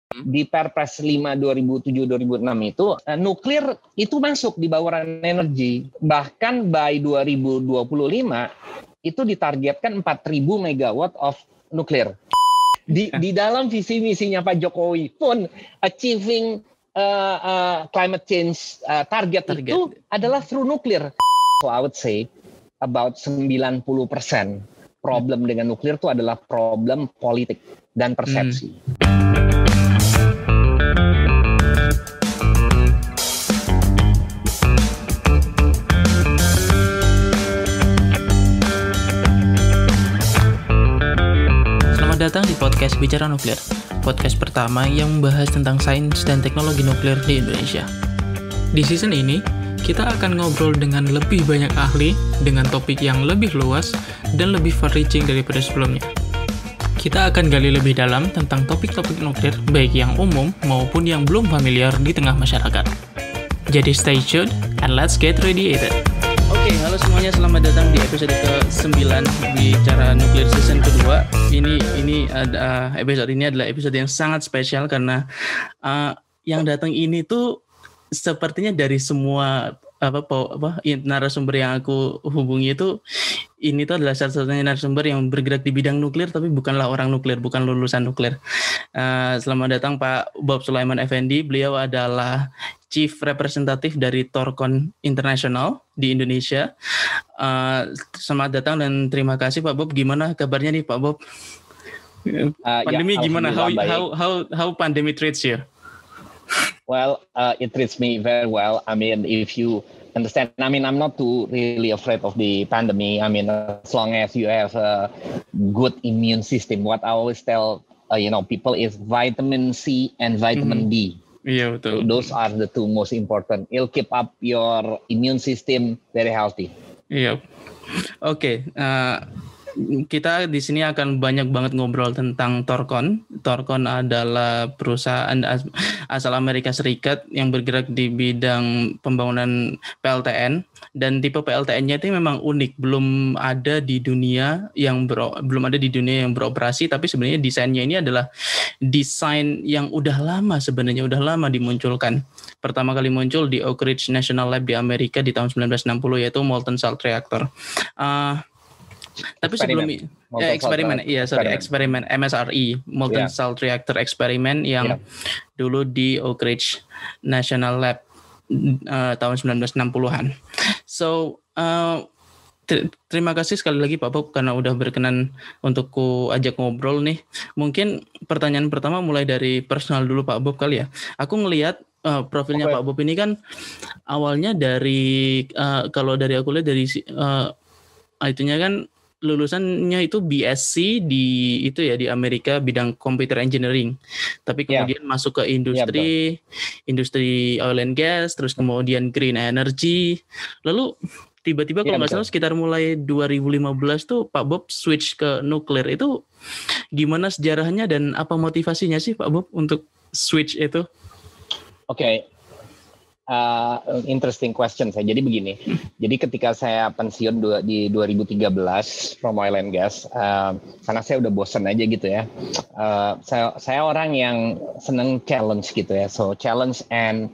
di Perpres 5 2007-2006 itu nuklir itu masuk di bauran energi. Bahkan by 2025 itu ditargetkan 4.000 megawatt of nuklir. Di dalam visi misinya Pak Jokowi pun achieving climate change target itu adalah through nuklir. So I would say about 90% problem dengan nuklir itu adalah problem politik dan persepsi. Datang di podcast Bicara Nuklir, podcast pertama yang membahas tentang sains dan teknologi nuklir di Indonesia. Di season ini, kita akan ngobrol dengan lebih banyak ahli, dengan topik yang lebih luas, dan lebih far-reaching daripada sebelumnya. Kita akan gali lebih dalam tentang topik-topik nuklir, baik yang umum maupun yang belum familiar di tengah masyarakat. Jadi stay tuned, and let's get radiated. Oke, halo semuanya, selamat datang di episode ke-9 Bicara Nuklir season kedua. Episode ini adalah episode yang sangat spesial karena yang datang ini tuh sepertinya dari semua narasumber yang aku hubungi itu, ini tuh adalah satu-satunya narasumber yang bergerak di bidang nuklir tapi bukanlah orang nuklir, bukan lulusan nuklir. Selamat datang Pak Bob Sulaiman Effendi. Beliau adalah Chief Representative dari Thorcon International di Indonesia. Selamat datang dan terima kasih Pak Bob. Gimana kabarnya nih Pak Bob? Pandemi gimana? How pandemic treats you? Well, it treats me very well. I mean, if you understand, I mean, I'm not too really afraid of the pandemic. I mean, as long as you have a good immune system. What I always tell, people is vitamin C and vitamin D. Iya, betul. Those are the two most important. It'll keep up your immune system very healthy. Iya. Oke. Kita di sini akan banyak banget ngobrol tentang Thorcon. Thorcon adalah perusahaan asal Amerika Serikat yang bergerak di bidang pembangunan PLTN, dan tipe PLTN-nya itu memang unik, belum ada di dunia yang beroperasi, tapi sebenarnya desainnya ini adalah desain yang udah lama dimunculkan. Pertama kali muncul di Oak Ridge National Lab di Amerika di tahun 1960, yaitu Molten Salt Reactor. Tapi sebelum eksperimen MSRE, Molten Salt Reactor eksperimen yang dulu di Oak Ridge National Lab tahun 1960-an. So, terima kasih sekali lagi Pak Bob karena udah berkenan untuk ku ajak ngobrol nih. Mungkin pertanyaan pertama mulai dari personal dulu Pak Bob kali ya. Aku ngelihat profilnya Pak Bob ini kan awalnya dari kalau dari aku lihat dari itunya kan lulusannya itu BSc di Amerika bidang computer engineering, tapi kemudian masuk ke industri oil and gas, terus kemudian green energy, lalu tiba-tiba kalau nggak salah sekitar mulai 2015 tuh Pak Bob switch ke nuklir. Itu gimana sejarahnya dan apa motivasinya sih Pak Bob untuk switch itu? Oke. Interesting question saya. Jadi begini. Jadi ketika saya pensiun di 2013 from oil and gas, karena saya udah bosan aja gitu ya. Saya orang yang seneng challenge gitu ya. So challenge and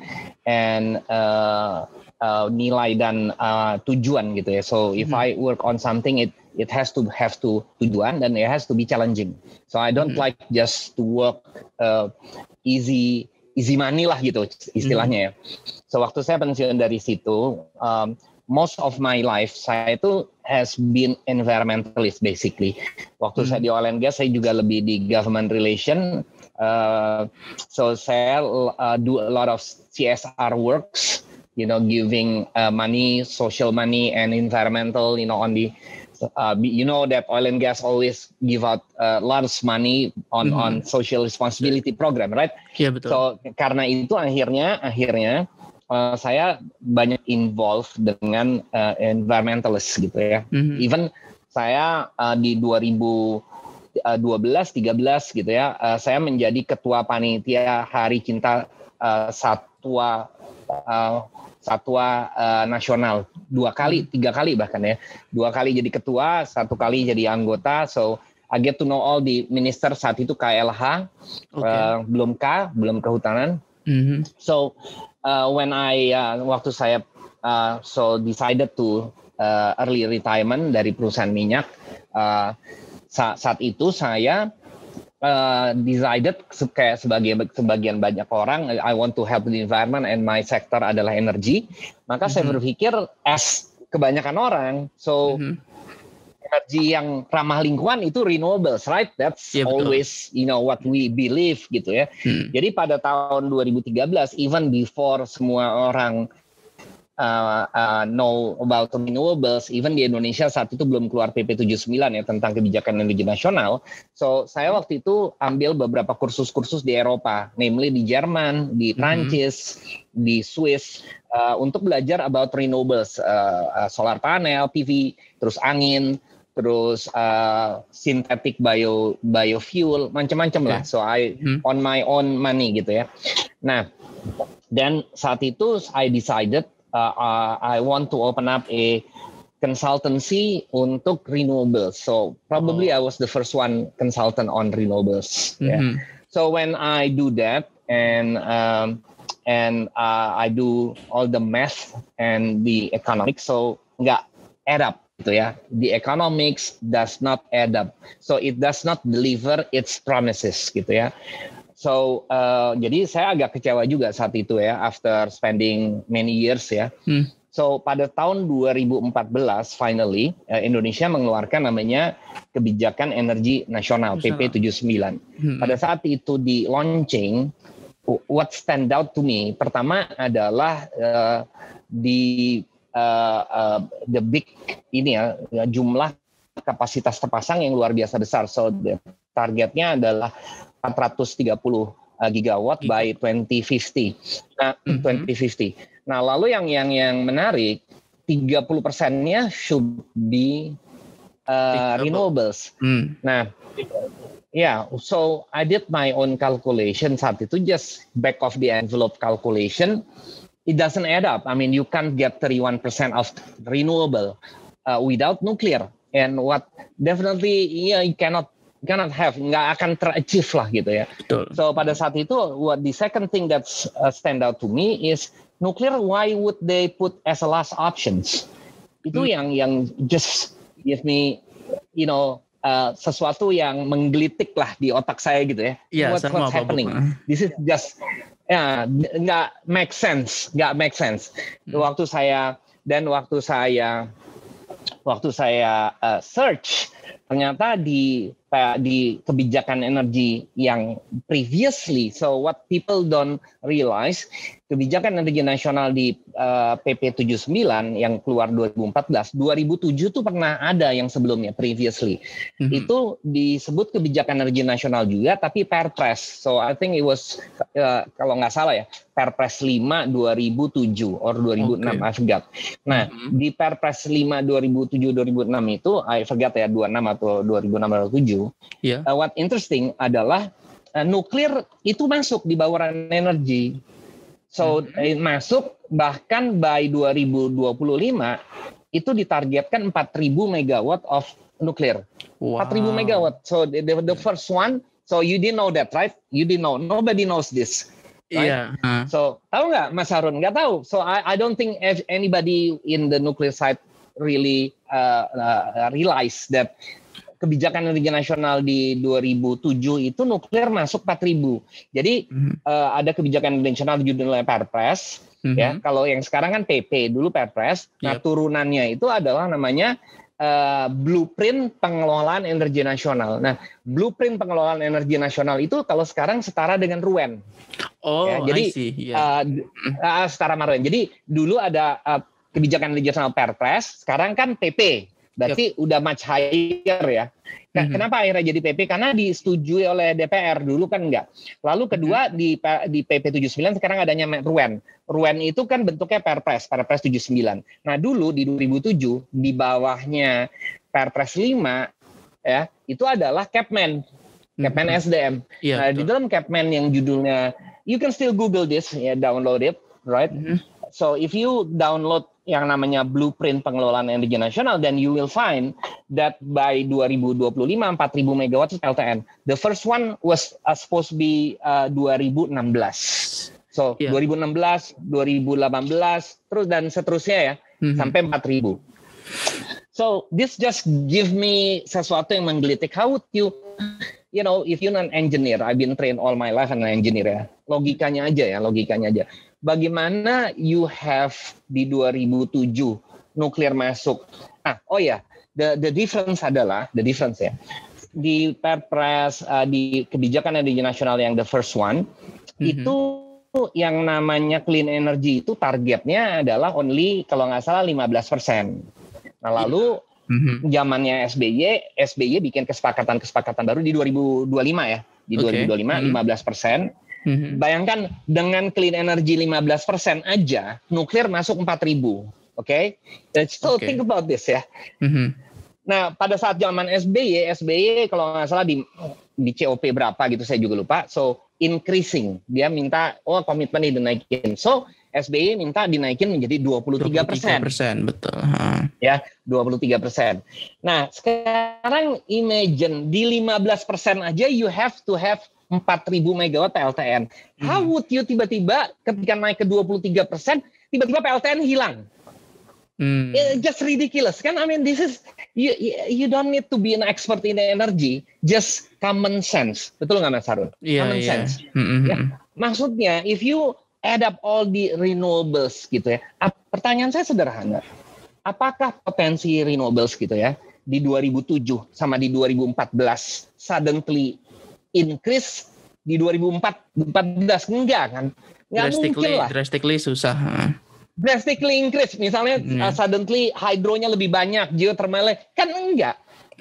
nilai dan tujuan gitu ya. So if I work on something, it has to have tujuan dan it has to be challenging. So I don't like just to work easy money lah gitu istilahnya ya. So waktu saya pensiun dari situ, most of my life saya itu has been environmentalist basically. Waktu saya di oil and gas, saya juga lebih di government relation. So saya do a lot of CSR works, giving money, social money and environmental, on the that oil and gas always give out lots of money on social responsibility program, right? Iya, betul. So karena itu akhirnya saya banyak involved dengan environmentalist gitu ya. Even saya di 2012-13 gitu ya, saya menjadi ketua panitia Hari Cinta Satwa Nasional 2 kali, 3 kali bahkan ya. 2 kali jadi ketua, 1 kali jadi anggota. So I get to know all the minister saat itu KLH, belum kehutanan. So when waktu saya decided to early retirement dari perusahaan minyak, saat itu saya decided kayak sebagian banyak orang, I want to help the environment and my sector adalah energi. Maka saya berpikir as kebanyakan orang, energi yang ramah lingkungan itu renewables, right? That's always what we believe gitu ya. Jadi pada tahun 2013, even before semua orang know about renewables, even di Indonesia saat itu belum keluar PP 79 ya tentang kebijakan energi nasional. So saya waktu itu ambil beberapa kursus-kursus di Eropa, namely di Jerman, di Prancis, di Swiss, untuk belajar about renewables, solar panel, PV, terus angin, terus synthetic biofuel, macam-macam lah. So I on my own money gitu ya. Nah, dan saat itu I decided I want to open up a consultancy untuk renewables. So probably I was the first one consultant on renewables. Yeah. So when I do that and I do all the math and the economics, so nggak add up gitu ya. The economics does not add up. So it does not deliver its promises gitu ya. So, jadi saya agak kecewa juga saat itu ya, after spending many years ya. So, pada tahun 2014, finally, Indonesia mengeluarkan namanya Kebijakan Energi Nasional, PP 79. Pada saat itu di launching, what stand out to me, pertama adalah the big ini ya, jumlah kapasitas terpasang yang luar biasa besar. So, targetnya adalah 430 gigawatt by 2050. Nah, 2050. Nah, lalu yang menarik, 30%-nya should be renewables. Nah, so I did my own calculation saat itu, just back of the envelope calculation. It doesn't add up. I mean, you can't get 31% of renewable without nuclear. And what definitely you cannot have, nggak akan ter-achieve lah gitu ya. Betul. So pada saat itu, the second thing that stand out to me is nuclear. Why would they put as a last options? Itu yang just give me, sesuatu yang menggelitik lah di otak saya gitu ya. What's happening? This is just nggak make sense. Waktu saya search, ternyata di kebijakan energi yang previously, so what people don't realize, kebijakan energi nasional di PP 79 yang keluar 2014, 2007 tuh pernah ada yang sebelumnya, previously. Itu disebut kebijakan energi nasional juga, tapi Perpres. So I think it was, kalau nggak salah ya, Perpres 5 2007 or 2006, I forgot. Nah, di Perpres 5 2007-2006 itu, I forgot ya, 26 atau 2006 atau 2007. What interesting adalah nuklir itu masuk di bauran energi. So masuk, bahkan by 2025 itu ditargetkan 4.000 megawatt of nuklir. 4.000 megawatt. So the first one, so you didn't know that, right? You didn't know. Nobody knows this. Right? So tahu nggak Mas Harun? Nggak tahu. So I don't think anybody in the nuclear side really realize that kebijakan energi nasional di 2007 itu nuklir masuk 4.000. Jadi ada kebijakan energi nasional judulnya Perpres. Ya, kalau yang sekarang kan PP, dulu Perpres. Nah, turunannya itu adalah namanya Blueprint Pengelolaan Energi Nasional. Nah, Blueprint Pengelolaan Energi Nasional itu kalau sekarang setara dengan RUEN. Jadi setara sama RUEN. Jadi dulu ada kebijakan energi nasional Perpres, sekarang kan PP. Berarti udah much higher ya. Kenapa akhirnya jadi PP? Karena disetujui oleh DPR, dulu kan enggak. Lalu kedua di PP 79 sekarang adanya RUEN. RUEN itu kan bentuknya Perpres 79. Nah, dulu di 2007 di bawahnya Perpres 5 ya, itu adalah Capman SDM. Nah, di dalam Capman yang judulnya, you can still Google this ya, download it, right? So if you download yang namanya blueprint pengelolaan energi nasional, then you will find that by 2025 4.000 megawatt PLTN. The first one was supposed to be 2016. So 2016, 2018, terus dan seterusnya ya, sampai 4.000. So this just give me sesuatu yang menggelitik. How would you know, if you're an engineer, I've been trained all my life as an engineer ya. Logikanya aja. Bagaimana you have di 2007 nuklir masuk. The difference ya. Di Perpres di kebijakan energi nasional yang the first one itu yang namanya clean energy itu targetnya adalah only kalau nggak salah 15%. Nah lalu zamannya SBY bikin kesepakatan baru di 2025 ya. Di 2025 15%. Bayangkan dengan clean energy 15% aja, nuklir masuk 4.000. Oke? So think about this ya. Nah, pada saat zaman SBY kalau nggak salah di COP berapa gitu, saya juga lupa. So, increasing. Dia minta, komitmen dinaikin. So, SBY minta dinaikin menjadi 23%. Betul. Ya, 23%. Nah, sekarang imagine di 15% aja you have to have 4.000 megawatt PLTN. How would you tiba-tiba ketika naik ke 23%, tiba-tiba PLTN hilang? Just ridiculous kan? I mean, this is you don't need to be an expert in energy, just common sense. Betul nggak Mas Harun? Common sense. Ya, maksudnya, if you add up all the renewables gitu ya, pertanyaan saya sederhana. Apakah potensi renewables gitu ya di 2007 sama di 2014 suddenly increase di 2014? Enggak kan? Nggak mungkin lah. Drastically susah. Drastically increase, misalnya suddenly hydronya lebih banyak, geothermalnya kan enggak.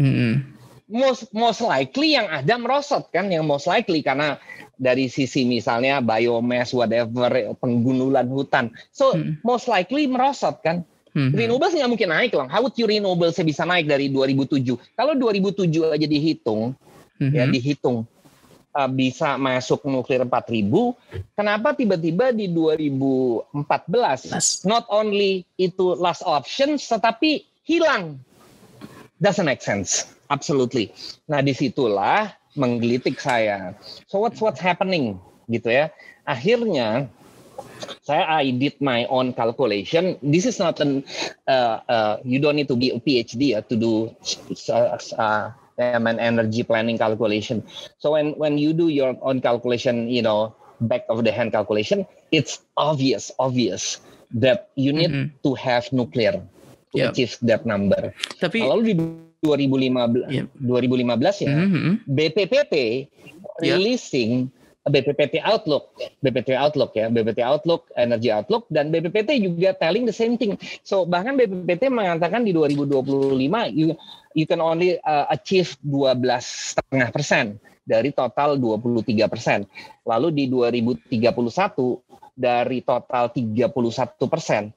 Most likely yang ada merosot kan, yang most likely karena dari sisi misalnya biomass, whatever, penggundulan hutan. So most likely merosot kan. Renewables nggak mungkin naik loh. How would you renewables bisa naik dari 2007? Kalau 2007 aja dihitung, bisa masuk nuklir 4.000, kenapa tiba-tiba di 2014 not only itu last option, tetapi hilang? Doesn't make sense, absolutely. Nah disitulah menggelitik saya. So what's happening gitu ya? Akhirnya I did my own calculation. This is not you don't need to be a PhD to do an energy planning calculation. So when you do your own calculation, back of the hand calculation, it's obvious that you need to have nuclear to achieve that number. Tapi lalu di 2015 ya, BPPT releasing BPPT Outlook Energy Outlook, dan BPPT juga telling the same thing. So bahkan BPPT mengatakan di 2025 you can only achieve 12,5% dari total 23%. Lalu di 2031 dari total 31%,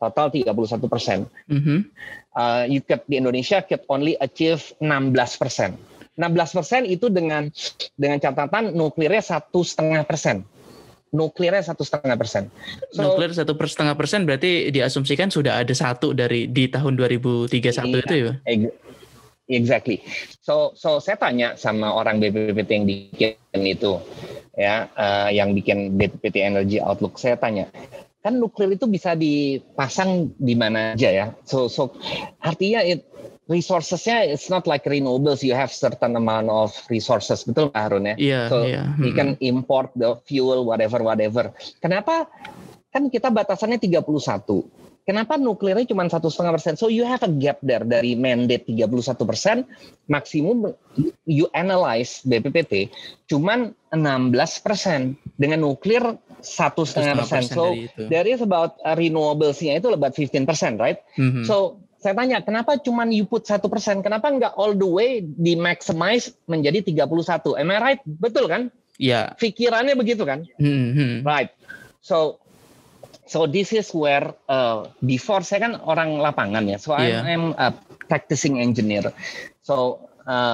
you could, di Indonesia could only achieve 16%. 16% itu dengan catatan nuklirnya 1,5%. Nuklir 1,5%. Nuklir 1,5% berarti diasumsikan sudah ada satu di tahun 2031 itu ya? Exactly. So saya tanya sama orang BPPT yang bikin itu, ya, yang bikin BPPT Energy Outlook. Saya tanya, kan nuklir itu bisa dipasang di mana aja ya? So artinya resourcesnya it's not like renewables, you have certain amount of resources, betul Pak Harun ya? You can import the fuel whatever. Kenapa kan kita batasannya 31? Kenapa nuklirnya cuma 1,5%? So you have a gap there dari mandate 31%, maksimum you analyze BPPT cuman 16% dengan nuklir 1,5%. So there is about renewables-nya itu about 15%, right? So saya tanya, kenapa cuma you put 1%? Kenapa nggak all the way di maximize menjadi 31? Am I right? Betul kan? Iya. Yeah. Pikirannya begitu kan? Right. So this is where before saya kan orang lapangan ya. So I'm a practicing engineer. So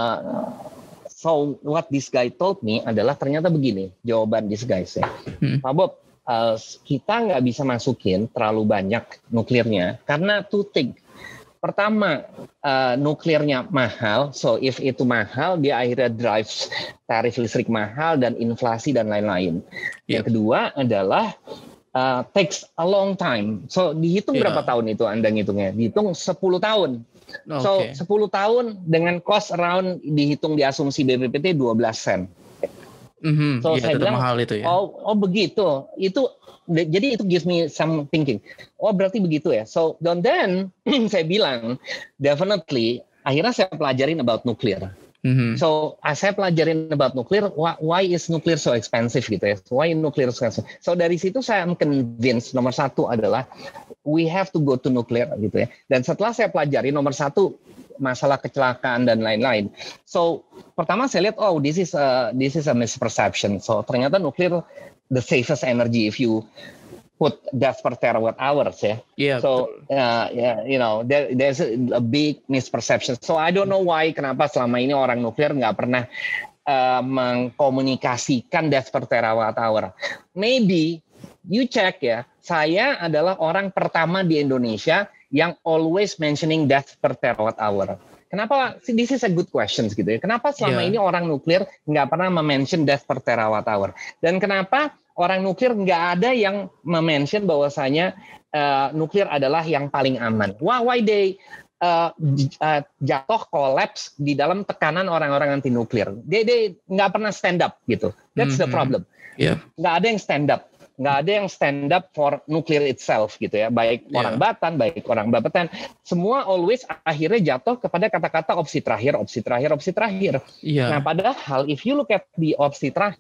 what this guy told me adalah ternyata begini jawaban this guy ya. Pak Bob, kita nggak bisa masukin terlalu banyak nuklirnya karena two things. Pertama, nuklirnya mahal, so if itu mahal, dia akhirnya drives tarif listrik mahal dan inflasi dan lain-lain. Yang kedua adalah takes a long time. So dihitung berapa tahun itu Anda ngitungnya? Dihitung 10 tahun. So 10 tahun dengan cost around dihitung di asumsi BPPT 12 sen. So saya bilang, mahal itu ya. Oh begitu. Jadi itu gives me some thinking. Oh berarti begitu ya. So then saya bilang definitely. Akhirnya saya pelajarin about nuclear. So saya pelajarin about nuclear. Why is nuclear so expensive gitu ya? Why nuclear so expensive? So dari situ saya convinced nomor satu adalah we have to go to nuclear gitu ya. Dan setelah saya pelajari nomor satu masalah kecelakaan dan lain-lain. So pertama saya lihat this is a misperception. So ternyata nuclear the safest energy if you put death per terawatt hours ya. Yeah, so there's a big misperception. So I don't know why kenapa selama ini orang nuklir nggak pernah mengkomunikasikan death per terawatt hour. Maybe you check ya, saya adalah orang pertama di Indonesia yang always mentioning death per terawatt hour. Kenapa? This is a good question gitu ya. Kenapa selama ini orang nuklir nggak pernah mention death per terawatt hour? Dan kenapa orang nuklir nggak ada yang mention bahwasanya nuklir adalah yang paling aman? Why they jatuh collapse di dalam tekanan orang-orang anti nuklir? They nggak pernah stand up gitu. That's the problem. Nggak ada yang stand up. Nggak ada yang stand up for nuclear itself gitu ya, baik orang Batan, baik orang Bapeten, semua always akhirnya jatuh kepada kata-kata opsi terakhir. Nah padahal if you look at the opsi terakhir,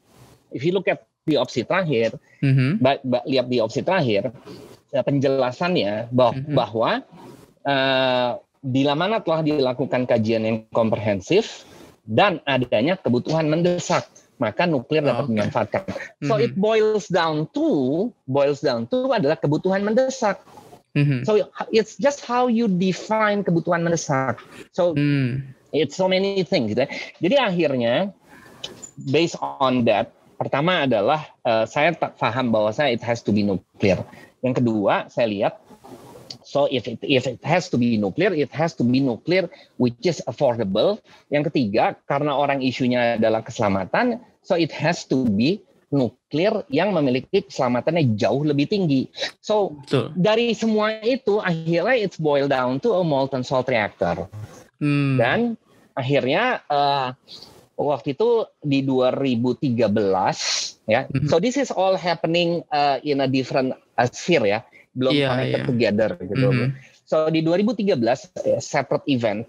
lihat di opsi terakhir, penjelasannya bahwa bila mana telah dilakukan kajian yang komprehensif dan adanya kebutuhan mendesak, maka nuklir dapat dimanfaatkan. So it boils down to adalah kebutuhan mendesak. So it's just how you define kebutuhan mendesak. So it's so many things. Gitu. Jadi akhirnya based on that, pertama adalah saya tak paham bahwa it has to be nuclear. Yang kedua saya lihat, so if it has to be nuclear, it has to be nuclear which is affordable. Yang ketiga, karena orang isunya adalah keselamatan, so it has to be nuklir yang memiliki keselamatannya jauh lebih tinggi. So dari semua itu akhirnya it's boil down to a molten salt reactor. Dan akhirnya waktu itu di 2013 ya. So this is all happening in a different sphere ya. Belum connected together gitu. So di 2013 separate event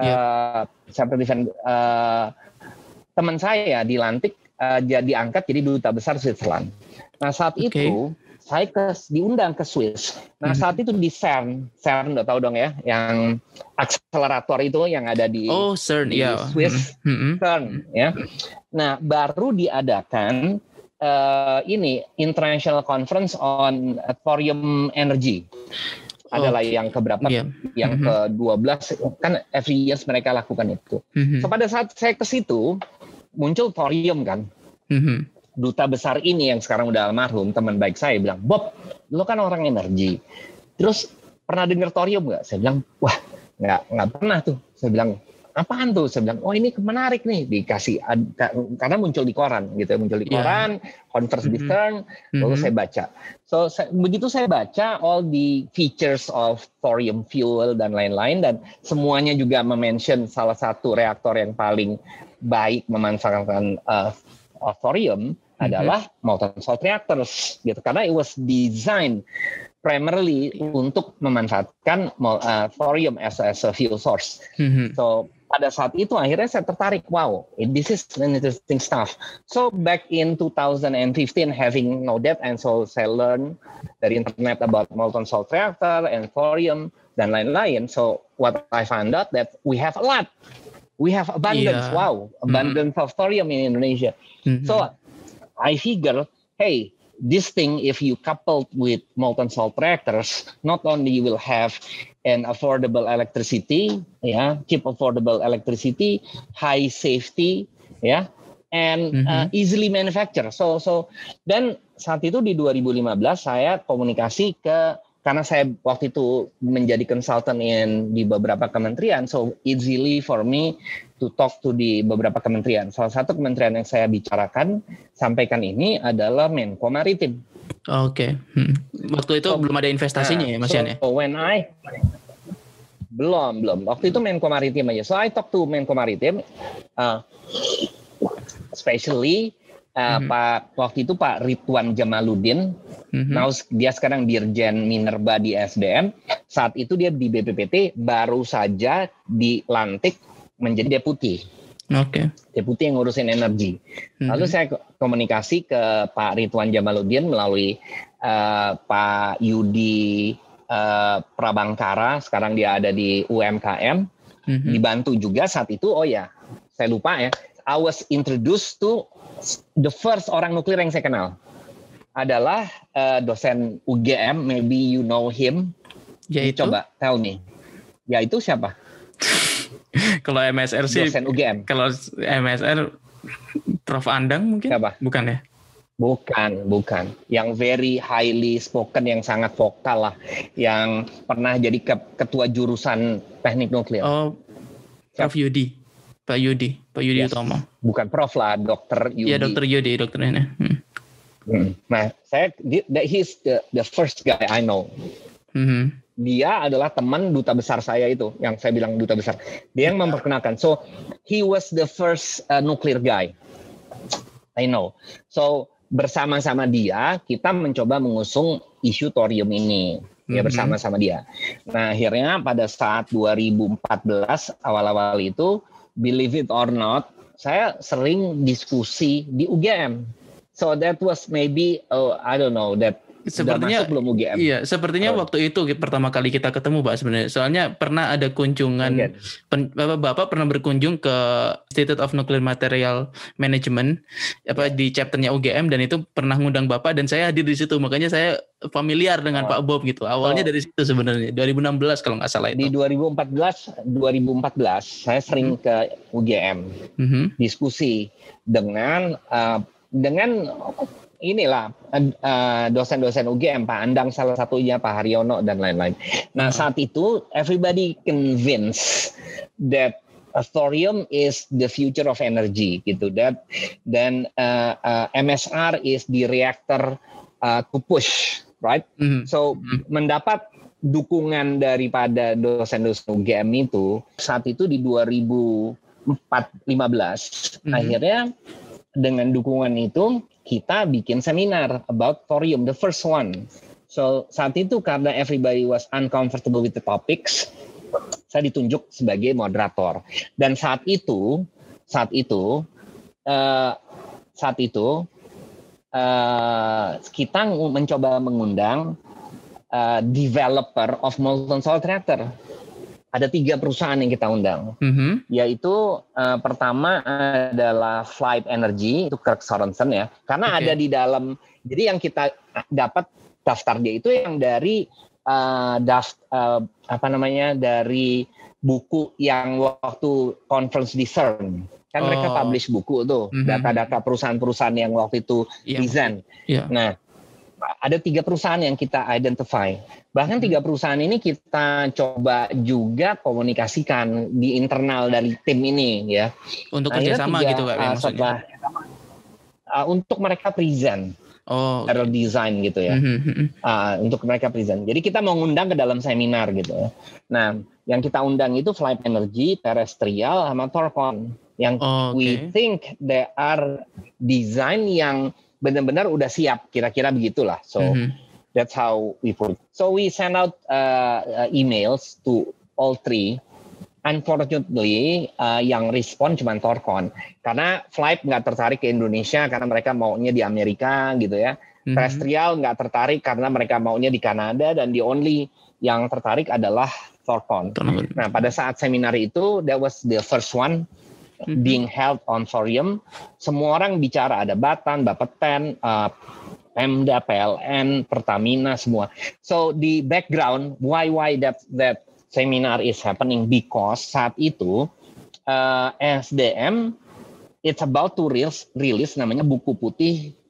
teman saya dilantik diangkat jadi duta besar Switzerland. Nah saat itu saya diundang ke Swiss. Nah saat itu di CERN udah tahu dong ya, yang akselerator itu yang ada di CERN di Swiss, CERN ya. Nah baru diadakan International Conference on Thorium Energy adalah yang keberapa? Yang ke-12 kan every years mereka lakukan itu. So pada saat saya ke situ muncul thorium kan. Duta besar ini yang sekarang udah almarhum, teman baik saya bilang, "Bob, lo kan orang energi. Terus pernah dengar thorium nggak?" Saya bilang, "Wah, nggak pernah tuh." Saya bilang, "Apaan tuh?" Saya bilang, "Oh ini menarik nih." Dikasih karena muncul di koran gitu, koran, conference di CERN, lalu saya baca. So begitu saya baca all the features of thorium fuel dan lain-lain, dan semuanya juga mention salah satu reaktor yang paling baik memanfaatkan thorium adalah molten salt reactors gitu, karena it was designed primarily untuk memanfaatkan thorium as a fuel source. So pada saat itu akhirnya saya tertarik, wow, this is an interesting stuff. So back in 2015 having know that, and so saya learn dari internet about molten salt reactor and thorium dan lain-lain. So what I found out that we have a lot. We have abundance, abundance of thorium in Indonesia. So I figure, hey, this thing, if you coupled with molten salt reactors, not only you will have an affordable electricity, cheap affordable electricity, high safety, and easily manufacture. So then saat itu di 2015 saya komunikasi karena saya waktu itu menjadi konsultan di beberapa kementerian, so easily for me to talk to di beberapa kementerian. Salah satu kementerian yang saya sampaikan ini adalah Menko Maritim. Oke. Waktu itu belum ada investasinya ya, Mas Yan ya? Belum. Waktu itu Menko Maritim aja. So I talk to Menko Maritim, especially waktu itu Pak Ridwan Jamaluddin. Now dia sekarang Dirjen Minerba di SDM. Saat itu dia di BPPT baru saja dilantik menjadi deputi. Oke. Deputi yang ngurusin energi. Lalu saya komunikasi ke Pak Ridwan Jamaluddin melalui Pak Yudi Prabangkara. Sekarang dia ada di UMKM. Dibantu juga saat itu. Oh ya, saya lupa ya. I was introduced to the first orang nuklir yang saya kenal adalah dosen UGM, maybe you know him. Yaitu? Coba tell me. Yaitu siapa? Kalau MSR sih dosen UGM. Kalau MSR Prof Andang mungkin? Siapa? Bukan ya? Bukan. Yang very highly spoken, yang sangat vokal lah, yang pernah jadi ketua jurusan teknik nuklir. Oh, Prof Yudi. Pak Yudi yes. Utomo. Bukan Prof lah, Dokter Yudi. Iya, Dokter Yudi, dokternya. Nah, he's the first guy I know. Dia adalah teman duta besar saya itu, yang saya bilang duta besar. Dia yang memperkenalkan. So, he was the first nuclear guy. I know. So, bersama-sama dia, kita mencoba mengusung isu thorium ini. Ya, bersama-sama dia. Nah, akhirnya pada saat 2014, awal-awal itu, believe it or not, saya sering diskusi di UGM. So that was maybe, I don't know, that sepertinya masuk belum UGM. Iya, sepertinya waktu itu pertama kali kita ketemu, Pak, sebenarnya. Soalnya pernah ada kunjungan, Bapak pernah berkunjung ke Institute of Nuclear Material Management di chapternya UGM, dan itu pernah ngundang Bapak dan saya hadir di situ. Makanya saya familiar dengan Pak Bob gitu. Awalnya dari situ sebenarnya, 2016 kalau nggak salah itu. Di 2014 saya sering ke UGM diskusi dengan inilah dosen-dosen UGM, Pak Andang salah satunya, Pak Haryono dan lain-lain. Nah, saat itu everybody convinced that thorium is the future of energy gitu, dan MSR is the reactor to push, right? So mendapat dukungan daripada dosen-dosen UGM itu saat itu di 2015 akhirnya dengan dukungan itu kita bikin seminar about thorium, the first one. So saat itu karena everybody was uncomfortable with the topics, saya ditunjuk sebagai moderator. Dan saat itu kita mencoba mengundang developer of molten salt reactor. Ada 3 perusahaan yang kita undang, yaitu pertama adalah Flight Energy, itu Kirk Sorensen ya, karena ada di dalam. Jadi yang kita dapat daftar dia itu yang dari dari buku yang waktu conference di CERN. Kan mereka publish buku tuh, data-data perusahaan-perusahaan yang waktu itu desain. Nah, ada 3 perusahaan yang kita identify. Bahkan 3 perusahaan ini kita coba juga komunikasikan di internal dari tim ini ya. Untuk kerjasama gitu Pak maksudnya? Untuk mereka present. Aero design gitu ya. Untuk mereka present. Jadi kita mau ngundang ke dalam seminar gitu ya. Nah, yang kita undang itu Flight Energy, Terrestrial, sama Thorcon. Yang we think they are design yang benar-benar udah siap, kira-kira begitulah. So that's how we put it. So we send out emails to all 3. Unfortunately, yang respon cuma Thorcon. Karena Flight nggak tertarik ke Indonesia karena mereka maunya di Amerika gitu ya. Terrestrial nggak tertarik karena mereka maunya di Kanada, dan the only yang tertarik adalah Thorcon. Nah, pada saat seminar itu, that was the first one being held on thorium. Semua orang bicara, ada Batan, Bapeten, Pemda, PLN, Pertamina, semua. So the background why that seminar is happening, because saat itu SDM it's about to release namanya buku putih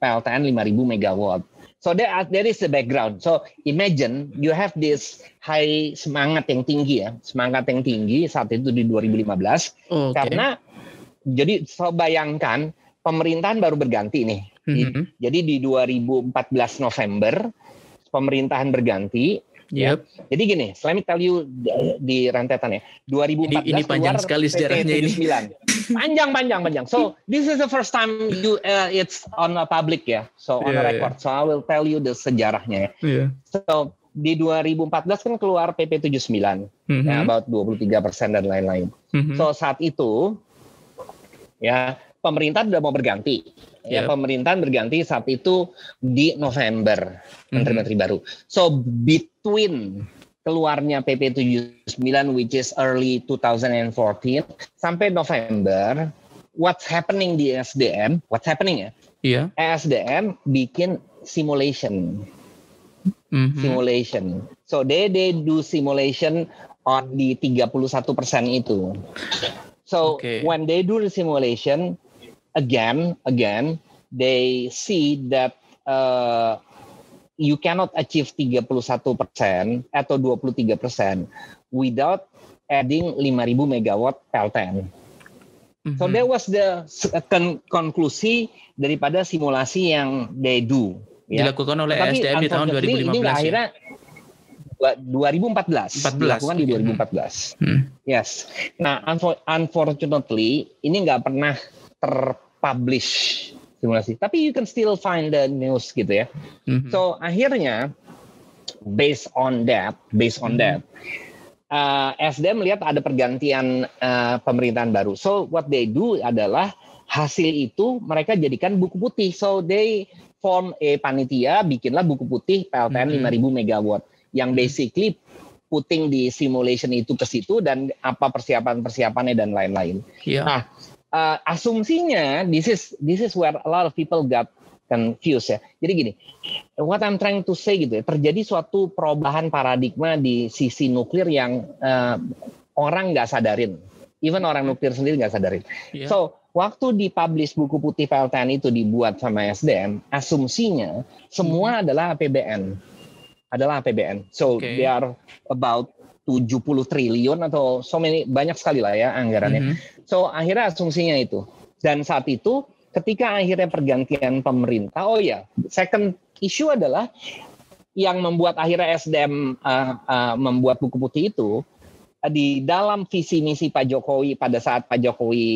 PLTN 5.000 megawatt. So that is the background. So imagine you have this high semangat yang tinggi saat itu di 2015. Karena jadi so bayangkan pemerintahan baru berganti nih. Jadi di 2014 November pemerintahan berganti. Ya. Jadi gini, let me tell you di rentetan ya. 2014 ini panjang sekali sejarahnya ini. Panjang. So this is the first time it's on a public ya. So on a record. So I will tell you the sejarahnya ya. So di 2014 kan keluar PP 79 ya, about 23% dan lain-lain. So saat itu ya pemerintah sudah mau berganti. Ya, pemerintahan berganti saat itu di November, menteri-menteri baru. So between keluarnya PP 79 which is early 2014 sampai November, what's happening di ESDM? What's happening ya? ESDM bikin simulation. Simulation. So they do simulation on di 31% itu. So when they do the simulation again, they see that you cannot achieve 31% atau 23% without adding 5.000 megawatt PLTN. So that was the konklusi daripada simulasi yang they do. Dilakukan oleh ESDM di tahun 2015. Ini akhirnya 2014. Dilakukan di 2014. Yes. Nah, unfortunately ini nggak pernah terpublish simulasi, tapi you can still find the news gitu ya. So akhirnya based on that, SDM melihat ada pergantian pemerintahan baru. So what they do adalah hasil itu mereka jadikan buku putih. So they form panitia, bikinlah buku putih PLTN 5.000 megawatt yang basically putting di simulation itu ke situ dan apa persiapannya dan lain-lain. Nah, asumsinya this is where a lot of people got confused ya. Jadi gini, what I'm trying to say gitu ya, terjadi suatu perubahan paradigma di sisi nuklir yang orang nggak sadarin, even orang nuklir sendiri nggak sadarin. So waktu dipublish buku putih PLTN itu dibuat sama SDM, asumsinya semua adalah APBN. So they are about 70 triliun atau banyak sekali lah ya anggarannya. So akhirnya asumsinya itu. Dan saat itu ketika akhirnya pergantian pemerintah, second issue adalah yang membuat akhirnya SDM membuat buku putih itu di dalam visi misi Pak Jokowi pada saat Pak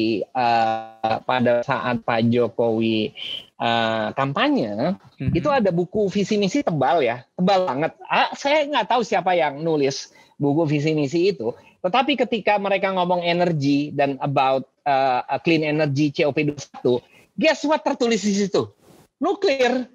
Jokowi kampanye itu ada buku visi misi tebal banget. Saya nggak tahu siapa yang nulis buku visi misi itu, tetapi ketika mereka ngomong energi dan about clean energy COP21, guess what tertulis di situ? Nuklir.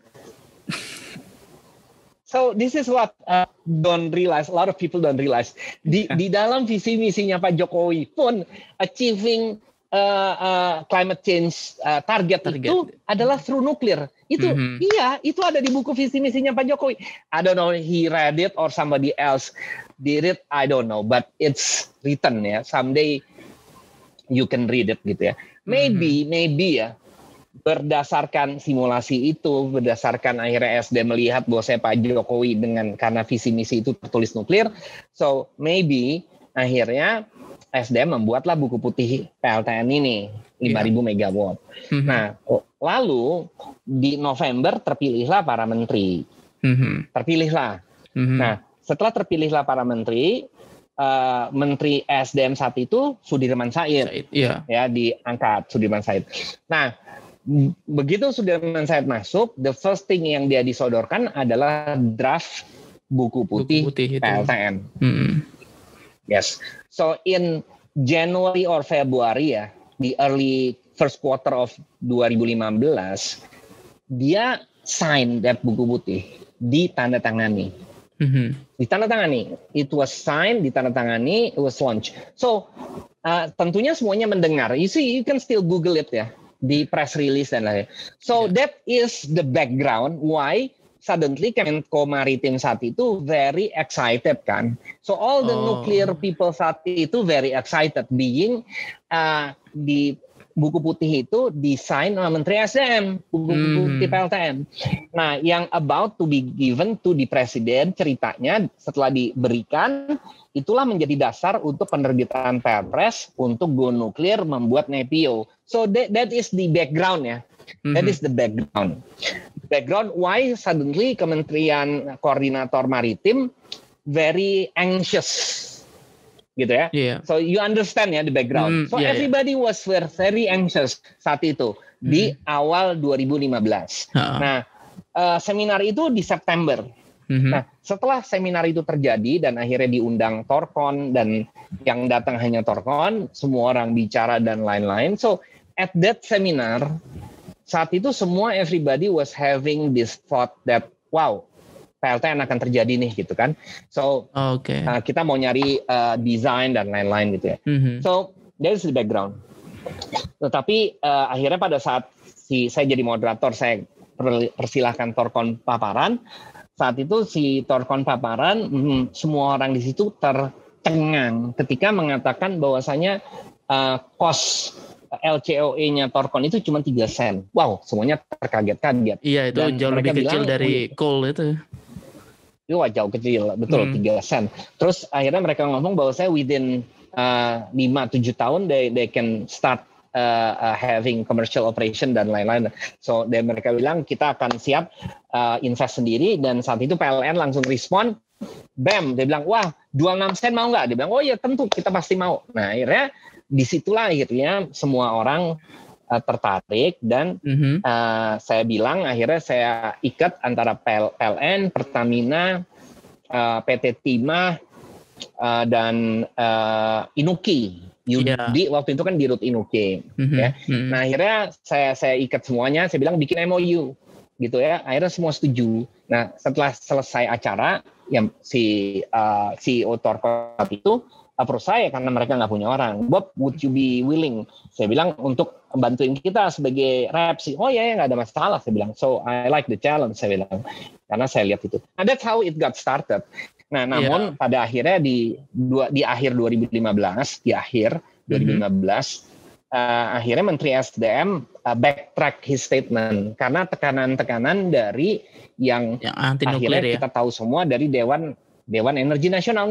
So this is what don't realize, a lot of people don't realize. Di dalam visi misinya Pak Jokowi pun achieving climate change target itu adalah through nuklir. Itu itu ada di buku visi misinya Pak Jokowi. I don't know he read it or somebody else did it, I don't know, but it's written ya. Someday you can read it gitu ya. Maybe ya. Berdasarkan simulasi itu, berdasarkan akhirnya SD melihat bahwa Pak Jokowi karena visi misi itu tertulis nuklir, so maybe akhirnya SDM membuatlah buku putih PLTN ini 5.000 megawatt. Nah, lalu di November terpilihlah para menteri. Nah, setelah terpilihlah para menteri, Menteri SDM saat itu Sudirman Said, ya diangkat Sudirman Said. Nah, begitu Sudirman Said masuk, the first thing yang dia disodorkan adalah draft buku putih PLTN. Yes. So in January or February ya, di early first quarter of 2015, dia sign that buku putih, ditandatangani. Ditandatangani. It was signed, ditandatangani, it was launched. So tentunya semuanya mendengar. You see, you can still Google it ya, di press release dan lain-lain. So that is the background why suddenly Kemenko Maritim saat itu very excited kan. So all the nuclear people saat itu very excited being buku putih itu desain sama Menteri SDM, buku putih PLTN. Nah, yang about to be given to the Presiden, ceritanya setelah diberikan, itulah menjadi dasar untuk penerbitan Perpres untuk go nuklir membuat NEPIO. So that is the background ya. That is the background. Background why suddenly Kementerian Koordinator Maritim very anxious. Gitu ya. Yeah. So you understand ya the background. So everybody was very anxious saat itu di awal 2015. Nah, seminar itu di September. Nah, setelah seminar itu terjadi dan akhirnya diundang Torkon dan yang datang hanya Torkon, semua orang bicara dan lain-lain. So at that seminar saat itu semua everybody was having this thought that wow, PLTN akan terjadi nih gitu kan. So kita mau nyari desain dan lain-lain gitu ya. So that is the background. Tetapi akhirnya pada saat saya jadi moderator, saya persilahkan Torkon paparan. Saat itu si Torkon paparan, semua orang di situ tercengang ketika mengatakan bahwasanya cost LCOE-nya Torkon itu cuma 3 sen. Wow, semuanya terkaget-kaget. Iya, itu dan jauh lebih kecil dari coal itu. Itu jauh kecil, betul 3 sen. Terus akhirnya mereka ngomong bahwa saya within 5-7 tahun they can start having commercial operation dan lain-lain. So dan mereka bilang kita akan siap invest sendiri dan saat itu PLN langsung respon, bam, dia bilang wah 26 sen mau nggak? Dia bilang oh iya tentu kita pasti mau. Nah akhirnya disitulah akhirnya semua orang tertarik dan saya bilang akhirnya saya ikat antara PLN, Pertamina, PT Timah dan Inuki. Di waktu itu kan di Rut Inuki. Ya. Nah akhirnya saya ikat semuanya, saya bilang bikin MOU gitu ya. Akhirnya semua setuju. Nah setelah selesai acara, yang si CEO Torkon itu approach saya karena mereka nggak punya orang. Bob, would you be willing? Saya bilang untuk bantuin kita sebagai rep sih. Oh ya nggak ada masalah. Saya bilang. So I like the challenge. Saya bilang karena saya lihat itu. Nah that's how it got started. Nah namun pada akhirnya di akhir 2015, akhirnya Menteri SDM backtrack his statement karena tekanan-tekanan dari yang akhirnya kita tahu semua dari Dewan Energi Nasional.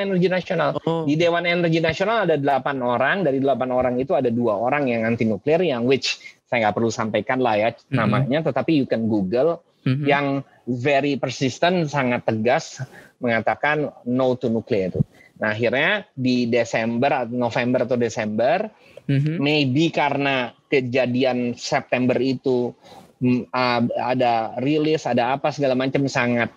Di Dewan Energi Nasional ada 8 orang. Dari 8 orang itu ada 2 orang yang anti nuklir, yang which saya nggak perlu sampaikan lah ya namanya, tetapi you can Google. Yang very persistent, sangat tegas mengatakan no to nuclear. Nah akhirnya di November atau Desember, maybe karena kejadian September itu ada rilis, ada apa segala macam, sangat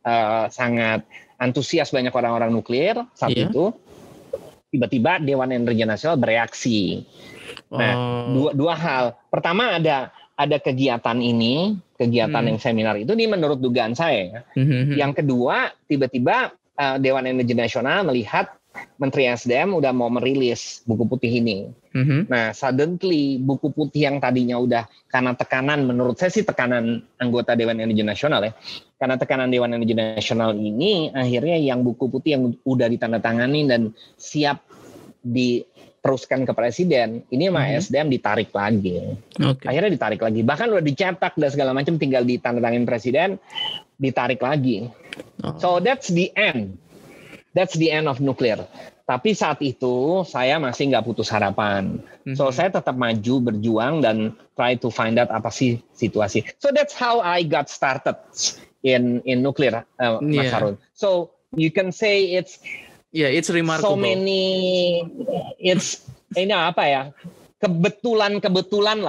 antusias banyak orang-orang nuklir saat itu. Tiba-tiba Dewan Energi Nasional bereaksi. Nah, dua hal. Pertama ada kegiatan yang seminar itu menurut dugaan saya. Yang kedua, tiba-tiba Dewan Energi Nasional melihat Menteri SDM udah mau merilis buku putih ini. Nah, suddenly buku putih yang tadinya udah karena tekanan, menurut saya sih tekanan anggota Dewan Energi Nasional ya. Karena tekanan Dewan Energi Nasional ini, akhirnya yang buku putih yang udah ditandatangani dan siap diteruskan ke Presiden, ini sama SDM ditarik lagi. Akhirnya ditarik lagi. Bahkan udah dicetak dan segala macam, tinggal ditandatangani Presiden, ditarik lagi. So that's the end. That's the end of nuclear. Tapi saat itu saya masih nggak putus harapan. So saya tetap maju, berjuang dan try to find out apa sih situasi. So that's how I got started in nuclear, Mas Harun. So you can say it's remarkable. So many, ini apa ya? Kebetulan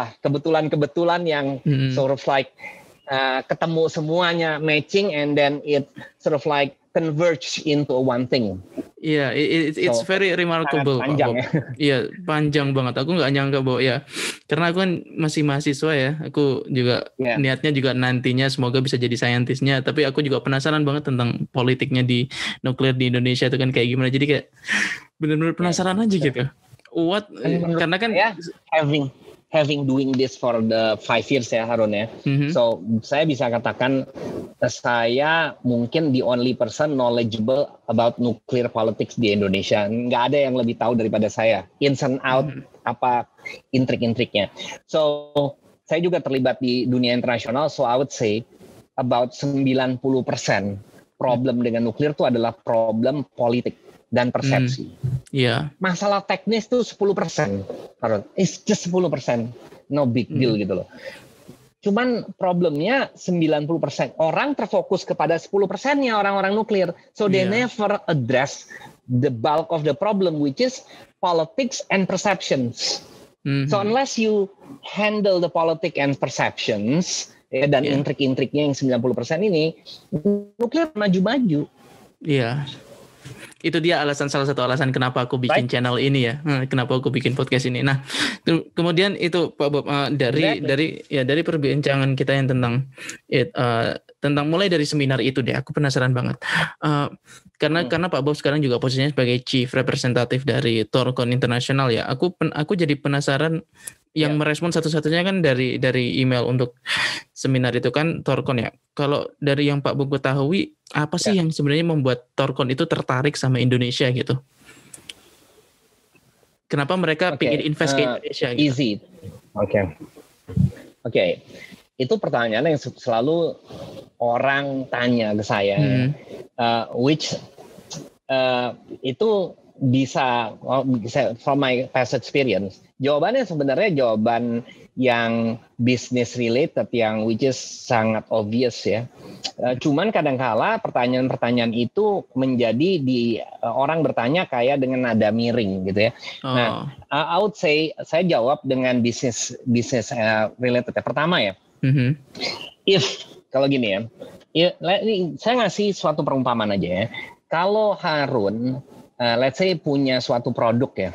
yang sort of like ketemu semuanya matching and then it sort of like converge into one thing. Iya, it's very remarkable. Panjang ya. Iya, panjang banget. Aku nggak nyangka bahwa karena aku kan masih mahasiswa ya. Aku juga niatnya juga nantinya semoga bisa jadi saintisnya. Tapi aku juga penasaran banget tentang politiknya di nuklir di Indonesia itu kan kayak gimana. Jadi kayak benar-benar penasaran aja gitu. Karena kan having doing this for the 5 years ya Harun ya. So saya bisa katakan saya mungkin the only person knowledgeable about nuclear politics di Indonesia. Nggak ada yang lebih tahu daripada saya. Ins and out apa intrik-intriknya. So saya juga terlibat di dunia internasional. So I would say about 90% problem dengan nuklir itu adalah problem politik dan persepsi. Masalah teknis itu 10%. It's just 10%. No big deal gitu loh. Cuman problemnya 90%. Orang terfokus kepada 10%-nya orang-orang nuklir. So they never address the bulk of the problem, which is politics and perceptions. So unless you handle the politics and perceptions, dan intrik-intriknya yang 90% ini, nuklir maju-maju. Iya. Itu dia salah satu alasan kenapa aku bikin channel ini ya, kenapa aku bikin podcast ini. Nah, kemudian itu Pak Bob, dari perbincangan kita yang tentang mulai dari seminar itu deh, aku penasaran banget. Karena Pak Bob sekarang juga posisinya sebagai Chief Representative dari Thorcon International ya. Aku jadi penasaran. Yang merespon satu-satunya kan dari email untuk seminar itu kan Thorcon ya. Kalau dari yang Pak Bob ketahui, apa sih yang sebenarnya membuat Thorcon itu tertarik sama Indonesia gitu? Kenapa mereka ingin invest ke Indonesia? Gitu? Easy. Oke. Itu pertanyaan yang selalu orang tanya ke saya. Which itu bisa from my past experience. Jawabannya sebenarnya jawaban yang business related, yang which is sangat obvious ya. Cuman kadangkala pertanyaan-pertanyaan itu menjadi orang bertanya kayak dengan nada miring gitu ya. Nah, I would say saya jawab dengan business related. Pertama ya, kalau gini ya, saya ngasih suatu perumpamaan aja ya. Kalau Harun let's say punya suatu produk ya,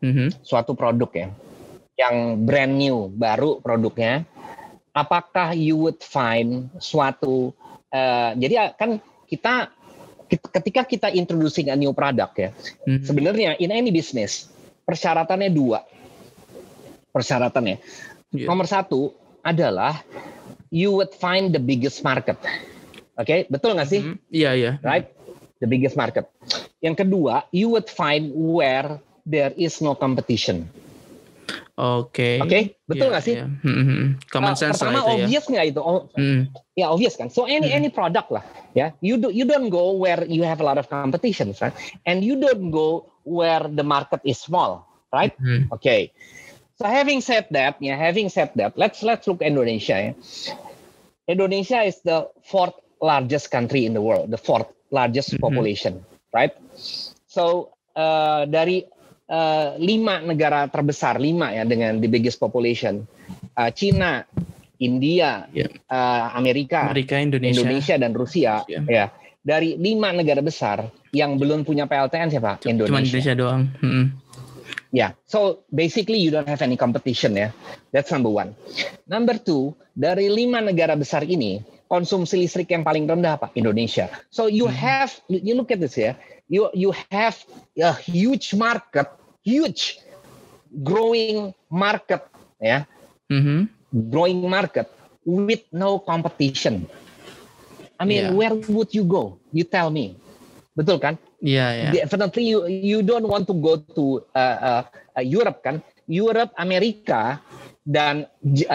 yang brand new, baru produknya, apakah you would find suatu, jadi kan ketika kita introducing a new product ya, sebenarnya in any business, persyaratannya 2. Nomor 1 adalah you would find the biggest market. Oke, betul nggak sih? Iya. Right? The biggest market. Yang kedua, you would find where there is no competition. Oke, betul nggak sih? Common sense pertama lah itu obvious nggak itu? Ya obvious kan. So any product lah, ya. You don't go where you have a lot of competition, right? And you don't go where the market is small, right? Okay. So having said that, let's look at Indonesia. Ya. Indonesia is the 4th largest country in the world, the 4th largest population, right? So dari 5 negara terbesar, 5 ya dengan the biggest population, China, India, Amerika, Indonesia dan Rusia, ya. Dari 5 negara besar yang belum punya PLTN siapa? Indonesia. Cuma Indonesia doang. Yeah, so basically you don't have any competition ya. That's number 1. Number 2, dari 5 negara besar ini, konsumsi listrik yang paling rendah apa? Indonesia. So you look at this ya. You have a huge market, huge growing market ya. Growing market with no competition. I mean, where would you go? You tell me. Betul kan? Yeah. Definitely you don't want to go to Europe kan? Europe, Amerika dan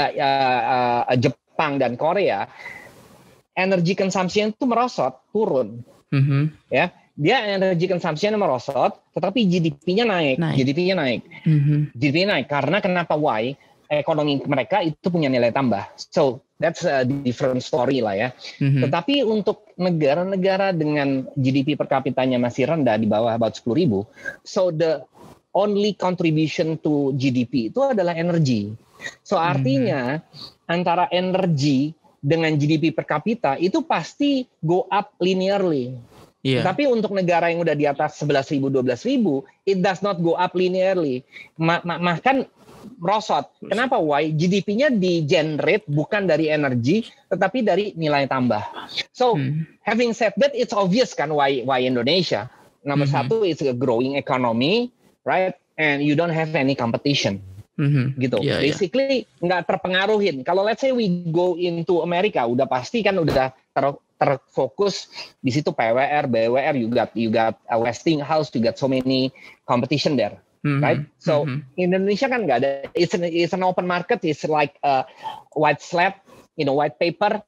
Jepang dan Korea, energi consumption itu merosot, turun. Ya, dia energi consumption merosot, tetapi GDP-nya naik. GDP-nya naik karena kenapa? Why? Ekonomi mereka itu punya nilai tambah. So that's a different story lah ya. Tetapi untuk negara-negara dengan GDP per kapitanya masih rendah di bawah about 10.000, so the only contribution to GDP itu adalah energi. So artinya antara energi dengan GDP per kapita itu pasti go up linearly. Tapi untuk negara yang udah di atas 11.000, 12.000, it does not go up linearly. Bahkan merosot. Kenapa? Why? GDP-nya di-generate bukan dari energi, tetapi dari nilai tambah. So, having said that, it's obvious kan why Indonesia. Nomor 1, it's a growing economy, right? And you don't have any competition. gitu. Basically nggak terpengaruhin. Kalau let's say we go into America, udah pasti kan udah terfokus di situ PWR, BWR, you got Westinghouse, you got so many competition there. Right, so Indonesia kan nggak ada. It's an open market. It's like a white slab, white paper.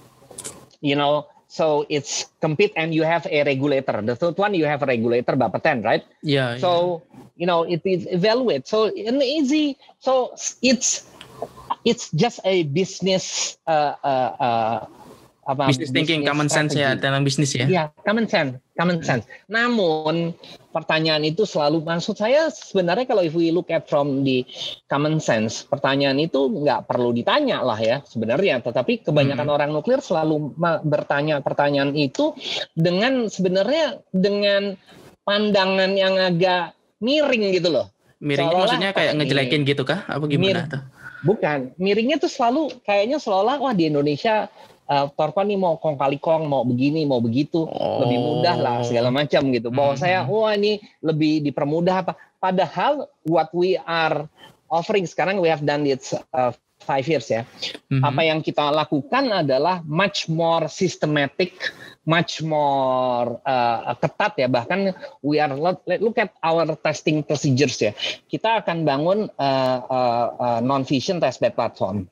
So it's compete and you have a regulator. The third one you have a regulator, Bapeten, right? Yeah. So it is evaluate. So easy. So it's just a business. Business thinking, common sense ya dalam bisnis ya. Iya, common sense. Namun pertanyaan itu selalu, maksud saya sebenarnya kalau if we look at from the common sense, pertanyaan itu nggak perlu ditanya lah ya sebenarnya. Tetapi kebanyakan orang nuklir selalu bertanya pertanyaan itu dengan pandangan yang agak miring gitu loh. Miringnya maksudnya kayak ngejelekin gitu kah? Apa gimana tuh? Bukan, miringnya tuh selalu kayaknya seolah wah di Indonesia Torpan nih mau kong kali kong, mau begini, mau begitu, lebih mudah lah segala macam gitu. Bahwa saya, ini lebih dipermudah apa? Padahal what we are offering sekarang, we have done it 5 years ya. Apa yang kita lakukan adalah much more systematic, much more ketat ya. Bahkan we are look at our testing procedures ya. Kita akan bangun non-fission testbed platform.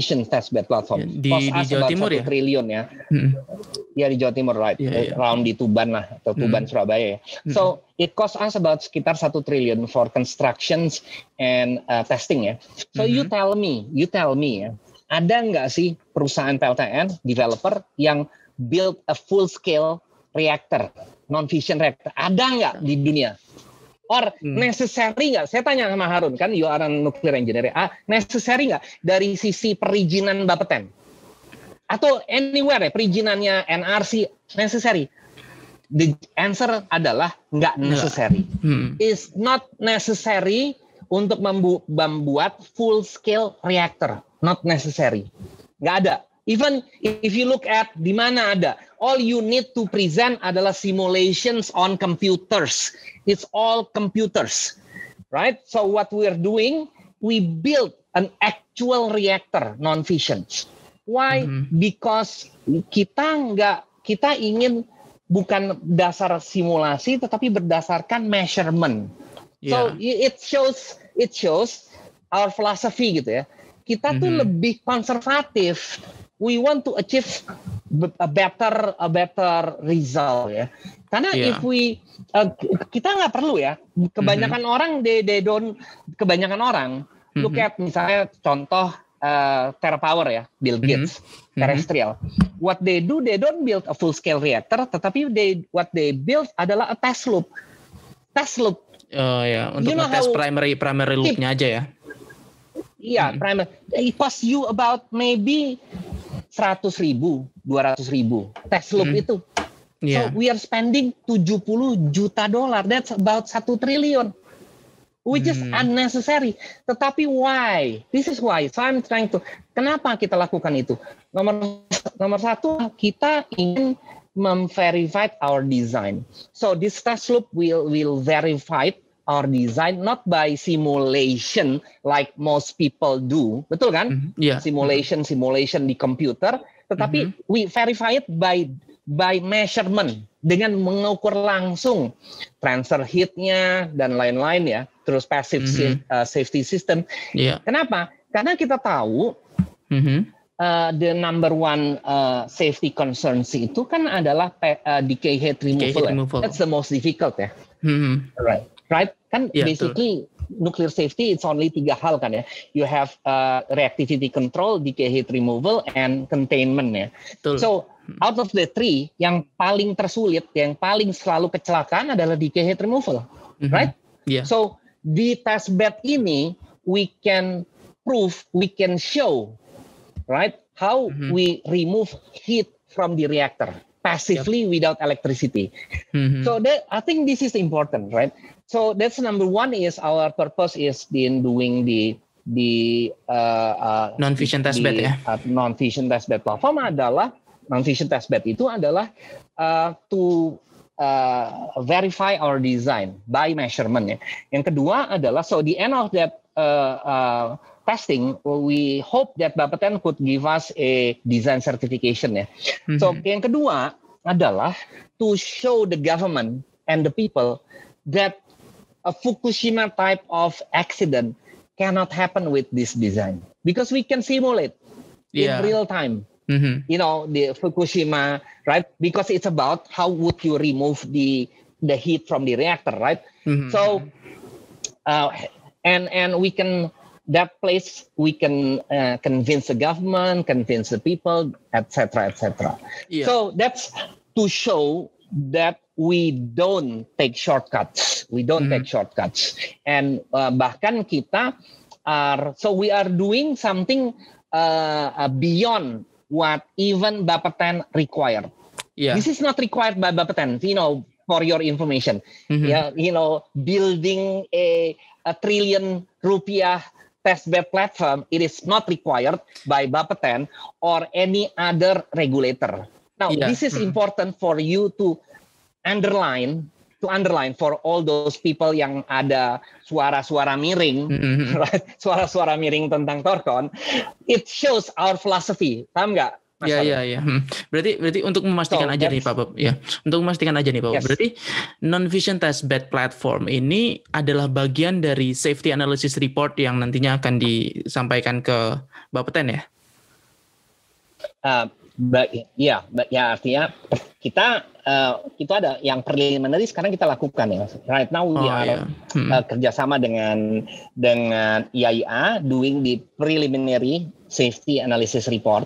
Di Jawa Timur ya? 1 triliun ya. Ya di Jawa Timur, right? Around di Tuban lah, atau Tuban Surabaya ya. So it cost us about sekitar 1 triliun for constructions and testing ya. So you tell me ya, ada nggak sih perusahaan PLTN developer yang build a full scale reactor, non-fission reactor? Ada nggak di dunia? Or necessary nggak? Saya tanya sama Harun, kan you are a nuclear engineer. Necessary nggak dari sisi perizinan Bapeten? Atau anywhere ya, perizinannya NRC necessary? The answer adalah nggak necessary. It's not necessary untuk membuat full scale reactor. Not necessary. Nggak ada. Even if you look at di mana ada, all you need to present adalah simulations on computers. It's all computers, right? So what we're doing, we build an actual reactor, non-fission. Why? Because kita ingin bukan dasar simulasi, tetapi berdasarkan measurement. So it shows our philosophy gitu ya. Kita tuh lebih konservatif. We want to achieve a better result ya. Karena if we kita nggak perlu ya. Kebanyakan orang kebanyakan orang look at misalnya contoh TerraPower ya, Bill Gates, terrestrial. What they do, they don't build a full scale reactor, tetapi what they build adalah a test loop. Oh ya, untuk ngetes primary loop-nya aja ya. Iya, primary. It cost you about maybe 100.000, 200.000 test loop itu. So we are spending $70 juta. That's about 1 triliun. Which is unnecessary. Tetapi why? This is why. So I'm trying to. Kenapa kita lakukan itu? Nomor satu, kita ingin verify our design. So this test loop will verify our design not by simulation like most people do, betul kan? Simulation di komputer, tetapi we verify it by measurement, dengan mengukur langsung transfer heat-nya dan lain-lain ya, terus passive safety system. Kenapa? Karena kita tahu the number one safety concerns itu kan adalah decay heat removal. That's the most difficult ya. Right? Kan basically nuclear safety it's only 3 hal kan ya. You have reactivity control, decay heat removal, and containment ya. So out of the 3, yang paling tersulit, yang paling selalu kecelakaan adalah decay heat removal, right? So di testbed ini we can prove, we can show, right, how we remove heat from the reactor passively without electricity. So I think this is important, right? So that's number one is our purpose is in doing the non-fission testbed ya. Non-fission testbed platform adalah non-fission testbed itu adalah to verify our design by measurement ya. Yang kedua adalah so the end of that testing, we hope that Bapeten could give us a design certification ya. So yang kedua adalah to show the government and the people that a Fukushima type of accident cannot happen with this design because we can simulate in real time. You know, the Fukushima, right? Because it's about how would you remove the heat from the reactor, right? So, and we can, that place we can convince the government, convince the people, etc., etc. So that's to show that we don't take shortcuts. We don't take shortcuts, and bahkan kita so we are doing something beyond what even Bapeten required. This is not required by Bapeten, you know, for your information. Yeah, you know, building a $1 trillion testbed platform, it is not required by Bapeten or any other regulator. Now, this is important for you to underline for all those people yang ada suara-suara miring, right? Suara-suara miring tentang Thorcon, it shows our philosophy, paham nggak? Iya. Berarti untuk memastikan aja nih Pak Bob, ya. Untuk memastikan aja nih Pak Bob. Berarti non-fission testbed platform ini adalah bagian dari safety analysis report yang nantinya akan disampaikan ke Bapeten ya? Artinya kita itu ada yang preliminary sekarang kita lakukan ya. Right now we are kerjasama dengan IAIA doing the preliminary safety analysis report.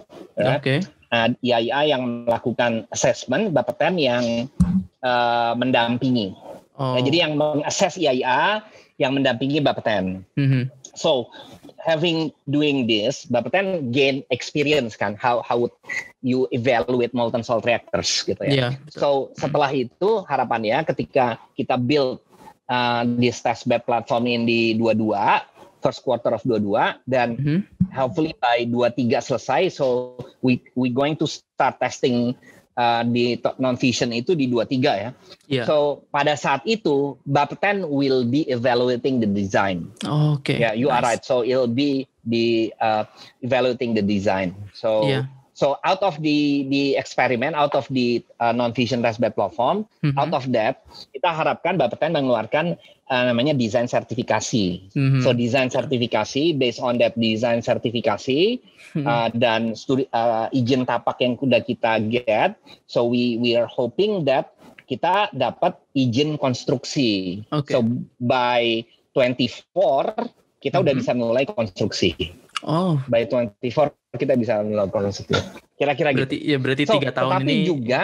IAIA yang melakukan assessment, Bapeten yang mendampingi. Jadi yang meng-assess IAIA yang mendampingi Bapeten. So doing this, Bapeten gain experience kan, how would you evaluate molten salt reactors gitu ya. So setelah itu harapannya ketika kita build this testbed platform ini di 22 first quarter of 22 dan hopefully by 23 selesai, so we going to start testing di non-fission itu di 23 ya. So pada saat itu Bapeten will be evaluating the design. Yeah, you are right. So it'll be evaluating the design. So out of the experiment, out of the non-fission testbed platform, out of that kita harapkan Bapeten mengeluarkan namanya design sertifikasi. So design sertifikasi, based on that design sertifikasi dan izin tapak yang sudah kita get, so we are hoping that kita dapat izin konstruksi. So by 24 kita udah bisa mulai konstruksi. By 24 kita bisa mulai konstruksi. Kira-kira berarti, gitu. Berarti 3 tahun tetapi ini. Juga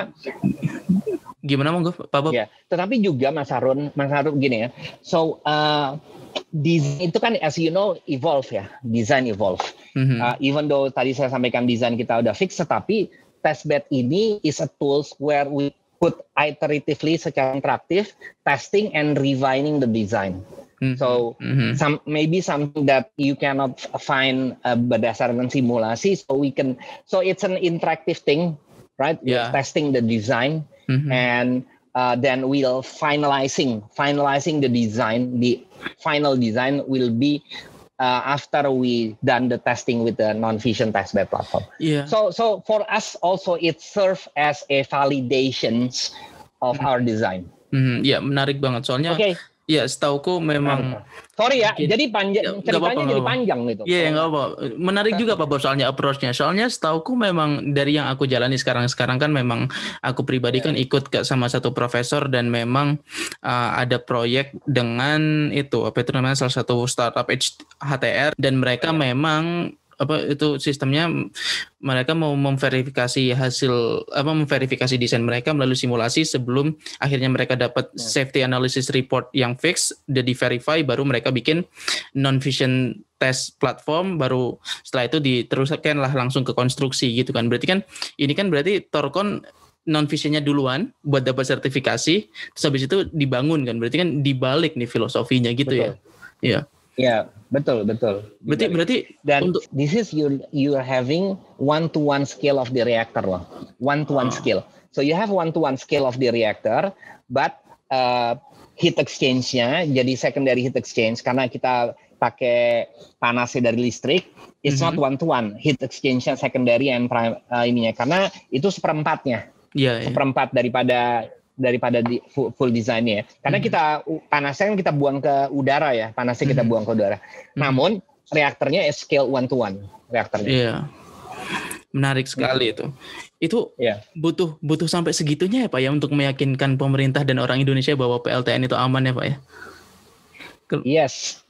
gimana monggo Pak Bob? Ya, tetapi juga Mas Harun gini ya. So design itu kan as you know evolve ya, design evolve. Even though tadi saya sampaikan design kita udah fix, tetapi testbed ini is a tools where we put iteratively secara interaktif testing and refining the design. So maybe something that you cannot find berdasarkan simulasi, so it's an interactive thing, right? We're testing the design. And then we'll finalizing the design. The final design will be after we done the testing with the non-fission testbed platform. So for us also it serves as a validations of our design. Menarik banget soalnya. Ya, setauku memang. Sorry ya, jadi panjang ceritanya jadi panjang gitu. Iya, nggak apa. Menarik juga Pak Bob soalnya approach-nya. Soalnya setauku memang dari yang aku jalani sekarang kan memang aku pribadi kan ikut sama satu profesor dan memang ada proyek dengan itu salah satu startup HTR dan mereka memang itu sistemnya mereka mau memverifikasi memverifikasi desain mereka melalui simulasi sebelum akhirnya mereka dapat safety analysis report yang fix, udah di-verify, baru mereka bikin non-fission test platform, baru setelah itu diteruskan lah langsung ke konstruksi gitu kan. Berarti kan ini kan berarti Thorcon non-fissionnya duluan buat dapat sertifikasi, terus habis itu dibangun kan. Berarti kan dibalik nih filosofinya gitu. Betul. Ya. Ya, betul. Berarti dan this is you are having one-to-one scale of the reactor loh. One-to-one scale. So you have one-to-one scale of the reactor, but heat exchange-nya jadi secondary heat exchange karena kita pakai panasnya dari listrik, it's not one to one heat exchange secondary and ininya, karena itu seperempatnya, seperempat daripada full design-nya. Karena kita panasnya kan kita buang ke udara ya, panasnya kita buang ke udara. Namun reaktornya scale one to one reaktornya. Iya. Menarik sekali itu. Itu butuh sampai segitunya ya Pak ya untuk meyakinkan pemerintah dan orang Indonesia bahwa PLTN itu aman ya Pak ya. Yes.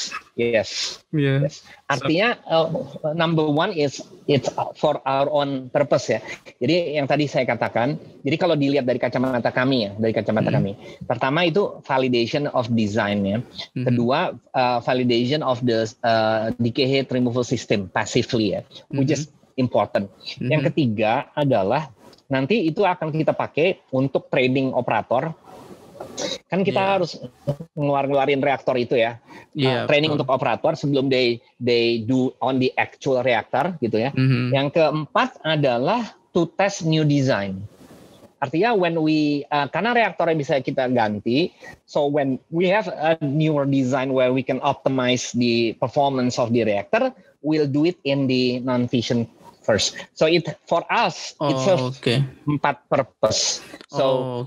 Artinya number one is it's for our own purpose ya. Jadi yang tadi saya katakan, jadi kalau dilihat dari kacamata kami, pertama itu validation of design ya. Kedua validation of the decay heat removal system passively ya, which is important. Yang ketiga adalah nanti itu akan kita pakai untuk training operator. Kan kita harus ngeluarin reaktor itu ya, training untuk operator sebelum they do on the actual reactor gitu ya. Yang keempat adalah to test new design. Artinya when we karena reaktornya bisa kita ganti, so when we have a newer design where we can optimize the performance of the reactor, we'll do it in the non-fission first. So for us it serves 4 purpose. So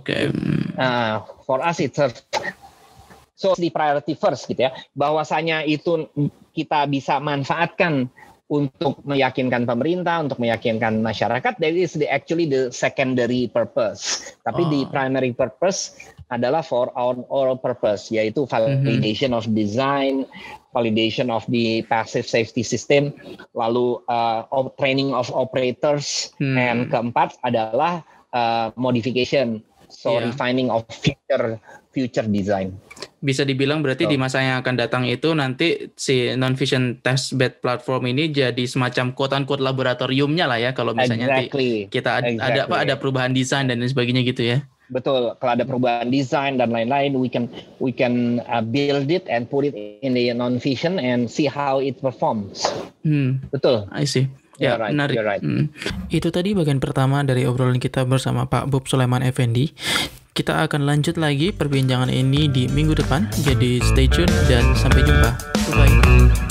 for us it serves the priority first gitu ya. Bahwasanya itu kita bisa manfaatkan untuk meyakinkan pemerintah, untuk meyakinkan masyarakat, that is actually the secondary purpose. Tapi the primary purpose adalah for our purpose, yaitu validation of design, validation of the passive safety system, lalu training of operators, and keempat adalah modification, refining of future design. Bisa dibilang berarti di masa yang akan datang itu nanti si non-fission testbed platform ini jadi semacam quote-unquote laboratoriumnya lah ya, kalau misalnya nanti kita ada perubahan desain dan sebagainya gitu ya. Betul, kalau ada perubahan desain dan lain-lain, we can build it and put it in the non-fission and see how it performs. Betul. I see. Ya, menarik. Right. Itu tadi bagian pertama dari obrolan kita bersama Pak Bob Sulaiman Effendi. Kita akan lanjut lagi perbincangan ini di minggu depan. Jadi stay tune dan sampai jumpa. Bye-bye.